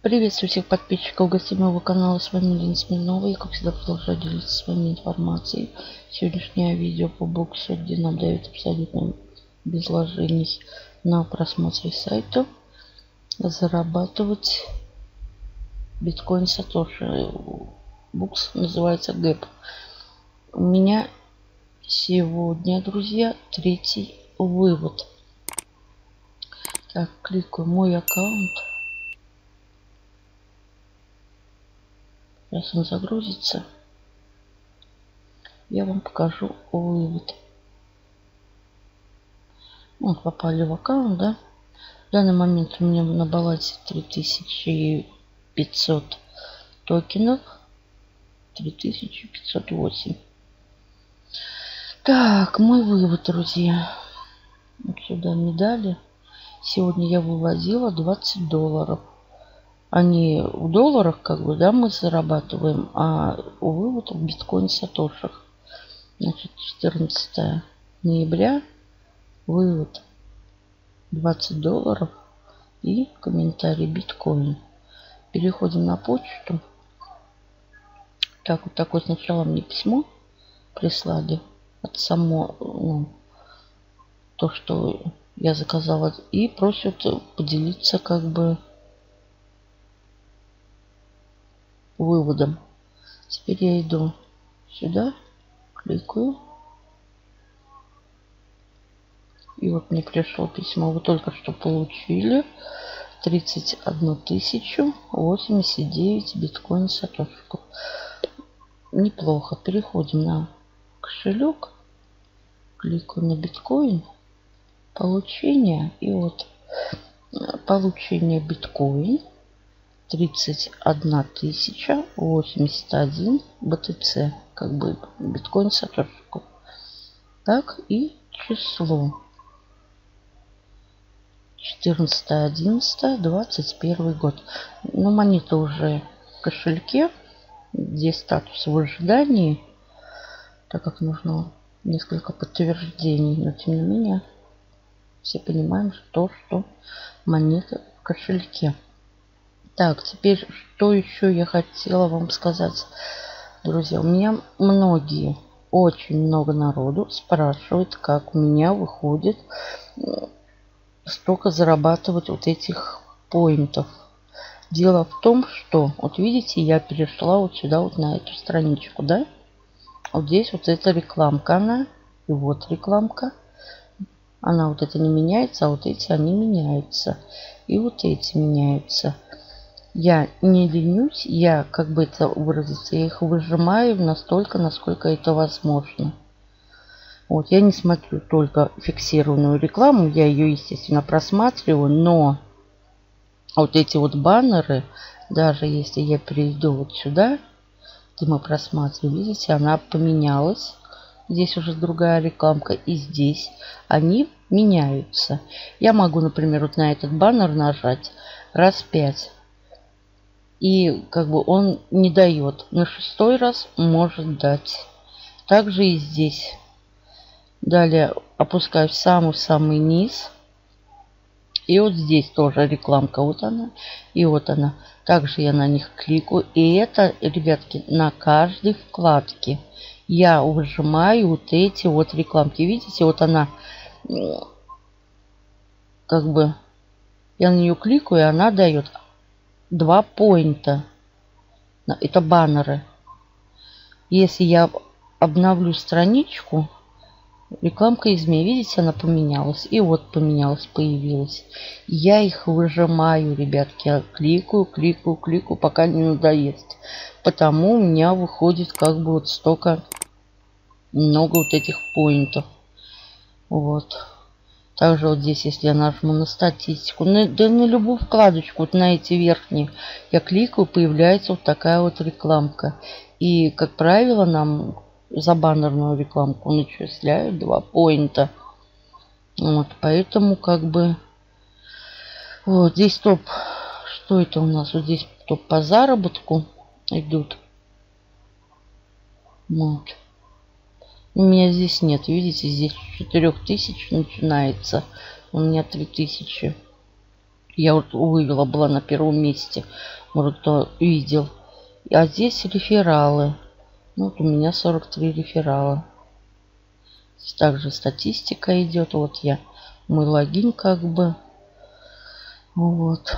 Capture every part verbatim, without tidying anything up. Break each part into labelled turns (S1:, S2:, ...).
S1: Приветствую всех подписчиков гостей моего канала. С вами Лена Смирнова. Я, как всегда, продолжаю делиться с вами информацией. Сегодняшнее видео по боксу, где нам дают абсолютно без вложений на просмотре сайта зарабатывать биткоин Сатоши. Бокс называется гэп. У меня сегодня, друзья, третий вывод. Так, кликаю мой аккаунт. Сейчас он загрузится. Я вам покажу вывод. Вот попали в аккаунт, да? В данный момент у меня на балансе три тысячи пятьсот токенов. три тысячи пятьсот восемь. Так, мой вывод, друзья. Вот сюда медали. Сегодня я выводила двадцать долларов. Они в долларах, как бы, да, мы зарабатываем, а у вывода в биткоин сатошах. Значит, четырнадцатое ноября, вывод двадцать долларов и комментарий биткоин. Переходим на почту. Так, вот такое сначала мне письмо прислали от само, ну, то, что я заказала, и просят поделиться, как бы, выводом. Теперь я иду сюда, кликаю. И вот мне пришло письмо. Вы только что получили тридцать одну тысячу восемьдесят девять биткоин сатошиков. Неплохо. Переходим на кошелек. Кликаю на биткоин. Получение. И вот получение биткоин. тридцать одна тысяча восемьдесят один би ти си, как бы биткоин сатошиков. Так, и число четырнадцатое одиннадцатое двадцать первый год. Но монета уже в кошельке. Здесь статус в ожидании, так как нужно несколько подтверждений, но тем не менее все понимаем, что, что монета в кошельке. Так, теперь что еще я хотела вам сказать, друзья. У меня многие, очень много народу спрашивает, как у меня выходит столько зарабатывать вот этих поинтов. Дело в том, что, вот видите, я перешла вот сюда, вот на эту страничку, да? Вот здесь вот эта рекламка, она, и вот рекламка. Она вот это не меняется, а вот эти, они меняются. И вот эти меняются. Я не ленюсь, я, как бы это выразиться, я их выжимаю настолько, насколько это возможно. Вот, я не смотрю только фиксированную рекламу, я ее, естественно, просматриваю, но вот эти вот баннеры, даже если я перейду вот сюда, где мы просматриваем, видите, она поменялась. Здесь уже другая рекламка, и здесь они меняются. Я могу, например, вот на этот баннер нажать раз пять. И как бы он не дает. На шестой раз может дать. Также и здесь. Далее опускаюсь в самый-самый низ. И вот здесь тоже рекламка. Вот она. И вот она. Также я на них кликаю. И это, ребятки, на каждой вкладке. Я выжимаю вот эти вот рекламки. Видите, вот она как бы... Я на нее кликаю, и она дает два поинта. Это баннеры. Если я обновлю страничку, рекламка изменилась. Видите, она поменялась. И вот поменялась, появилась. Я их выжимаю, ребятки. Я кликаю, кликаю, кликаю, пока не надоест. Потому у меня выходит как бы вот столько, много вот этих поинтов. Вот. Также вот здесь, если я нажму на статистику, на, да на любую вкладочку, вот на эти верхние, я кликаю, появляется вот такая вот рекламка. И, как правило, нам за баннерную рекламку начисляют два поинта. Вот, поэтому как бы... Вот здесь топ... Что это у нас? Вот здесь топ по заработку идут. Вот. У меня здесь нет, видите, здесь четыре тысячи начинается. У меня три тысячи Я вот вывела, была на первом месте. Может, кто видел. А здесь рефералы. Ну, вот у меня сорок три реферала. Здесь также статистика идет. Вот я. Мой логин как бы. Вот.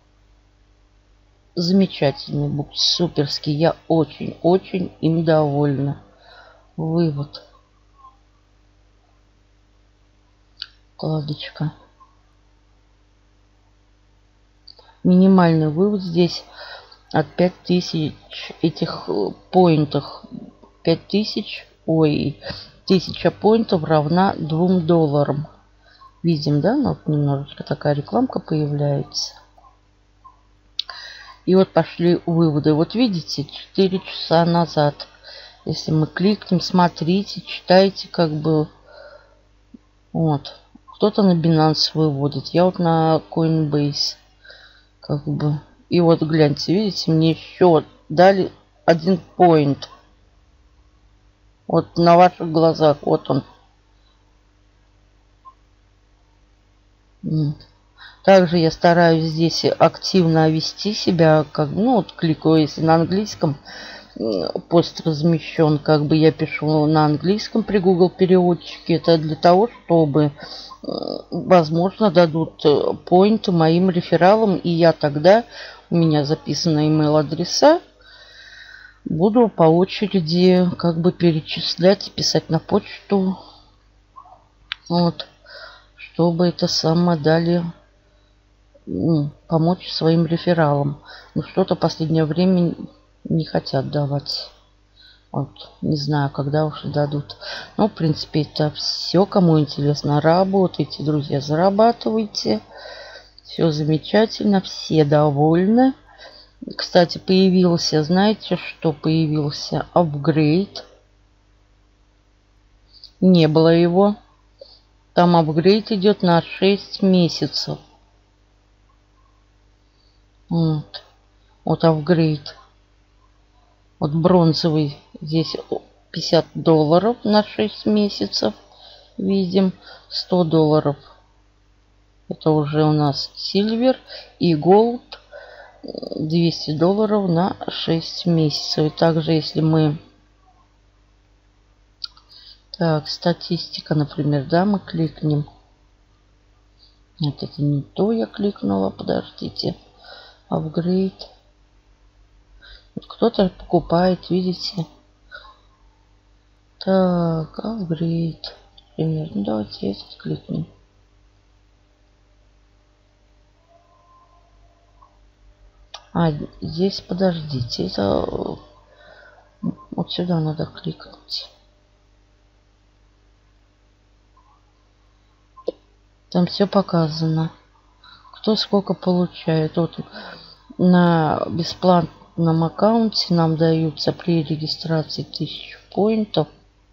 S1: Замечательный бук. Суперский. Я очень-очень им довольна. Вывод. Вкладочка. Минимальный вывод здесь от пять тысяч этих поинтов. пять тысяч, ой, тысяча поинтов равна двум долларам. Видим, да? Ну, вот немножечко такая рекламка появляется. И вот пошли выводы. Вот видите, четыре часа назад. Если мы кликнем, смотрите, читайте, как бы. Вот. Кто-то на Binance выводит. Я вот на Coinbase. Как бы. И вот гляньте, видите, мне еще дали один поинт. Вот на ваших глазах. Вот он. Также я стараюсь здесь активно вести себя. Как, ну, вот кликаю, если на английском пост размещен, как бы я пишу на английском при Google переводчике. Это для того, чтобы, возможно, дадут поинты моим рефералам. И я тогда, у меня записаны email адреса, буду по очереди как бы перечислять и писать на почту. Вот. Чтобы это самое дали, ну, помочь своим рефералам. Но что-то в последнее время не хотят давать. Вот, не знаю, когда уж дадут. Но, в принципе, это все. Кому интересно, работайте, друзья, зарабатывайте. Все замечательно, все довольны. Кстати, появился, знаете, что появился? Апгрейд. Не было его. Там апгрейд идет на шесть месяцев. Вот. Вот апгрейд. Вот бронзовый здесь пятьдесят долларов на шесть месяцев. Видим. сто долларов. Это уже у нас сильвер. И голд двести долларов на шесть месяцев. И также, если мы... Так, статистика, например, да, мы кликнем. Нет, это не то я кликнула, подождите. Апгрейд. Вот кто-то покупает, видите. Так, апгрейд. Например, ну давайте этот кликнем. А, здесь, подождите, это... Вот сюда надо кликнуть. Там все показано. Кто сколько получает. Вот на бесплатном аккаунте нам даются при регистрации тысячу поинтов.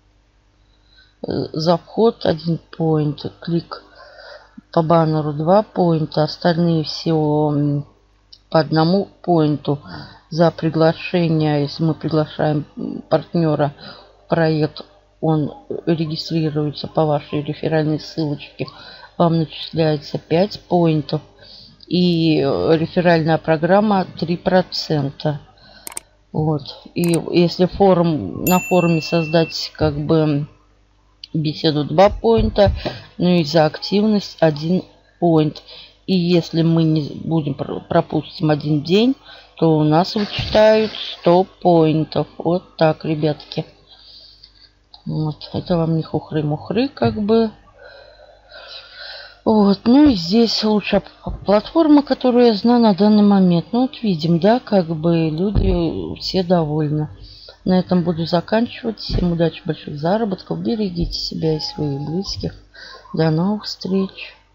S1: За вход один поинт. Клик по баннеру два поинта. Остальные всего по одному поинту. За приглашение, если мы приглашаем партнера в проект, он регистрируется по вашей реферальной ссылочке. Вам начисляется пять поинтов. И реферальная программа три процента. Вот. И если форум, на форуме создать как бы беседу два поинта, ну и за активность один поинт. И если мы не будем пропустим один день, то у нас вычитают сто поинтов. Вот так, ребятки. Вот. Это вам не хухры-мухры, как бы. Вот, ну и здесь лучшая платформа, которую я знаю на данный момент. Ну вот видим, да, как бы люди все довольны. На этом буду заканчивать. Всем удачи, больших заработков. Берегите себя и своих близких. До новых встреч.